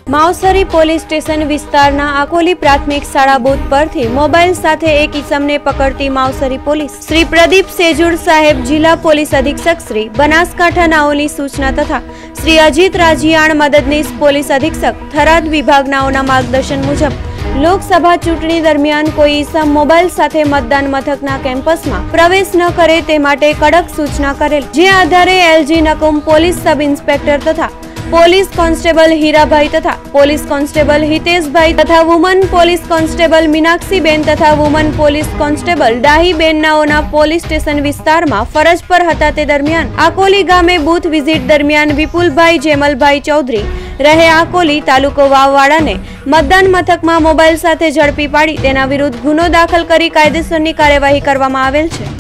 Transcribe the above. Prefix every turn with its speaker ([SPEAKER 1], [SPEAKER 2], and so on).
[SPEAKER 1] Mavsari police station વિસ્તારના આકોલી પ્રાથમિક શાળા બૂથ પરથી મોબાઈલ સાથે એક ઈસમને પકડતી માવસરી પોલીસ શ્રી પ્રદીપ સેજુર સાહેબ, જિલ્લા પોલીસ અધિક્ષક શ્રી બનાસકાંઠા નાઓની સૂચના તથા શ્રી અજીત રાજીયાણ, મદદનીશ પોલીસ અધિક્ષક થરાદ વિભાગનાઓના માર્ગદર્શન મુજબ લોકસભા ચૂંટણી દરમિયાન કોઈ ઈસમ મોબાઈલ સાથે મતદાન મથકના કેમ્પસમાં પ્રવેશ ન કરે તે માટે કડક સૂચના કરેલ, જે આધારે LG Nakum police sub inspector તથા પોલીસ કોન્સ્ટેબલ હીરાભાઈ તથા પોલીસ કોન્સ્ટેબલ હિતેશભાઈ તથા વુમન પોલીસ કોન્સ્ટેબલ મીનાક્ષીબેન તથા વુમન પોલીસ કોન્સ્ટેબલ ડાહીબેન નાઓના પોલીસ સ્ટેશન વિસ્તારમાં ફરજ પર હતા તે દરમિયાન આકોલી ગામે બૂથ વિઝિટ દરમિયાન વિપુલભાઈ જેમલભાઈ ચૌધરી રહે આકોલી, તાલુકો વાવવાડાને મતદાન મથકમાં મોબાઈલ સાથે ઝડપી પાડી તેના વિરુદ્ધ ગુનો દાખલ કરી કાયદેસરની કાર્યવાહી કરવામાં આવેલ છે।